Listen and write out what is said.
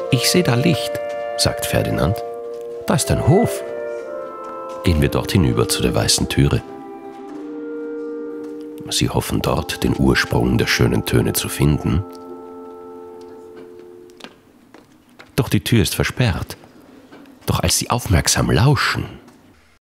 Ich sehe da Licht, sagt Ferdinand. Da ist ein Hof. Gehen wir dort hinüber zu der weißen Türe. Sie hoffen dort, den Ursprung der schönen Töne zu finden. Doch die Tür ist versperrt. Doch als sie aufmerksam lauschen,